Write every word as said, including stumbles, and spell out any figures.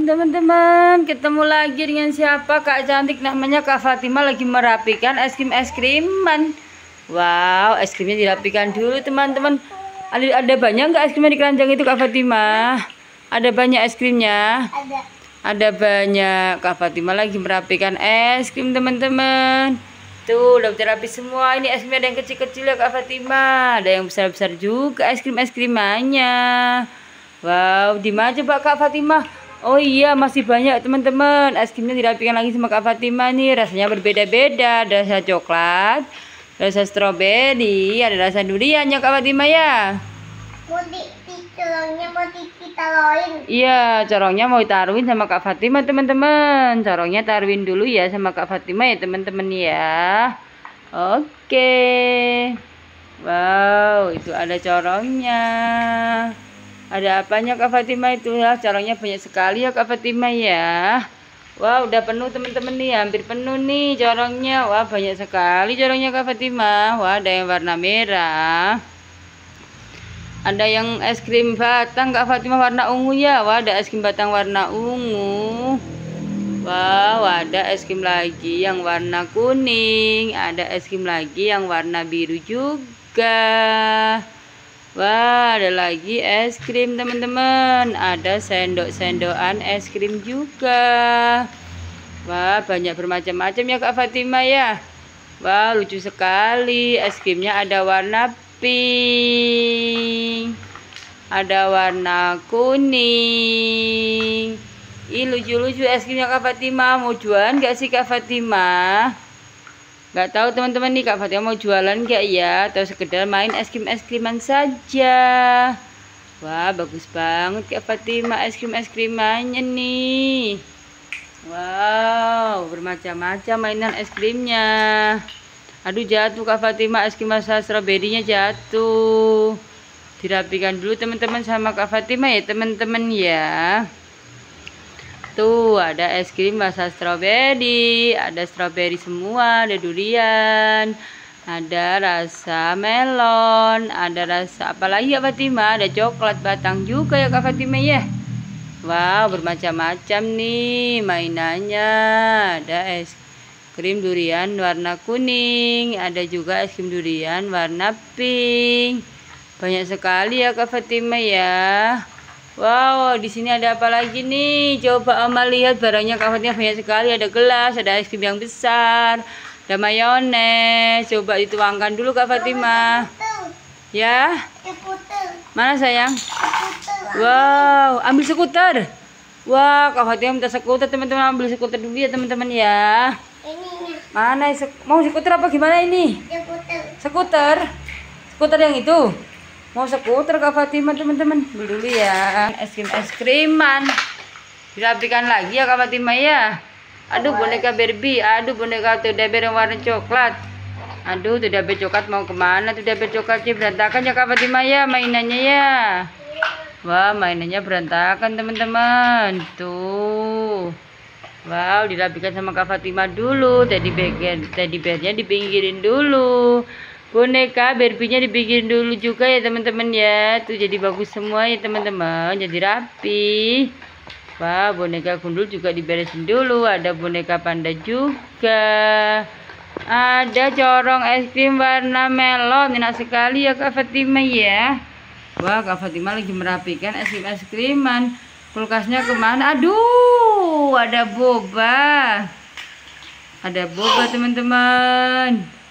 teman-teman, ketemu lagi dengan siapa? Kak cantik namanya Kak Fatima lagi merapikan es krim es kriman. Wow, es krimnya dirapikan dulu teman-teman. Ada, ada banyak nggak es krimnya di keranjang itu Kak Fatima? Ada banyak es krimnya? Ada. Ada banyak. Kak Fatima lagi merapikan es krim teman-teman. Tuh udah rapi semua. Ini es krimnya ada yang kecil-kecil ya Kak Fatima. Ada yang besar-besar juga es krim es krimannya. Wow, di mana coba Kak Fatima? Oh iya, masih banyak teman-teman. Es krimnya dirapikan lagi sama Kak Fatima nih. Rasanya berbeda-beda. Ada rasa coklat, rasa stroberi, ada rasa durian ya Kak Fatima ya. Mau di, di corongnya mau ditaruhin. Iya, corongnya mau ditaruhin sama Kak Fatima teman-teman. Corongnya taruhin dulu ya sama Kak Fatima ya teman-teman ya. Oke. Wow, itu ada corongnya. Ada apanya Kak Fatima itu ya? Corongnya banyak sekali ya Kak Fatima ya. Wah, udah penuh teman-teman nih, hampir penuh nih corongnya. Wah, banyak sekali corongnya Kak Fatima. Wah, ada yang warna merah. Ada yang es krim batang Kak Fatima warna ungu ya. Wah, ada es krim batang warna ungu. Wow, ada es krim lagi yang warna kuning. Ada es krim lagi yang warna biru juga. Wah, ada lagi es krim teman-teman. Ada sendok-sendokan es krim juga. Wah, banyak bermacam-macam ya Kak Fatima ya. Wah, lucu sekali. Es krimnya ada warna pink. Ada warna kuning. Ih, lucu-lucu es krimnya Kak Fatima. Mau jualan gak sih Kak Fatima? Gak tahu teman-teman nih Kak Fatima mau jualan gak ya, atau sekedar main es krim es kriman saja. Wah, bagus banget Kak Fatima es krim es krimannya nih. Wow, bermacam-macam mainan es krimnya. Aduh, jatuh Kak Fatima, es krim rasa stroberinya jatuh. Dirapikan dulu teman-teman sama Kak Fatima ya teman-teman ya. Tuh ada es krim rasa stroberi, ada stroberi semua, ada durian, ada rasa melon, ada rasa apa lagi ya Fatima? Ada coklat batang juga ya Kak Fatima ya. Wow, bermacam-macam nih mainannya. Ada es krim durian warna kuning, ada juga es krim durian warna pink. Banyak sekali ya Kak Fatima ya. Wow, di sini ada apa lagi nih? Coba Oma lihat barangnya Kak Fatima banyak sekali. Ada gelas, ada es krim yang besar, ada mayones. Coba dituangkan dulu Kak Fatima. Ya? Mana sayang? Wow, ambil skuter. Wah, Kak Fatima minta skuter teman-teman. Ambil skuter dulu ya teman-teman ya. Mana? Mau skuter apa gimana ini? Skuter. Skuter yang itu. Mau skuter Kak Fatima teman-teman. Beli dulu ya es krim es kriman. Dirapikan lagi ya Kak Fatima ya. Aduh, boneka Barbie. Aduh, boneka tuh Barbie yang warna coklat. Aduh, tuh Barbie coklat mau kemana tuh Barbie coklatnya? Berantakan ya Kak Fatima ya mainannya ya. Wah, mainannya berantakan teman-teman. Tuh. Wow, dirapikan sama Kak Fatima dulu. Teddy bear, teddy bearnya dipinggirin dulu. Boneka Barbie-nya dibikin dulu juga ya teman-teman ya. Tuh jadi bagus semua ya teman-teman. Jadi rapi. Wah, boneka gundul juga diberesin dulu. Ada boneka panda juga. Ada corong es krim warna melon. Enak sekali ya Kak Fatima ya. Wah, Kak Fatima lagi merapikan es krim es kriman. Kulkasnya kemana? Aduh, ada boba. Ada boba teman-teman.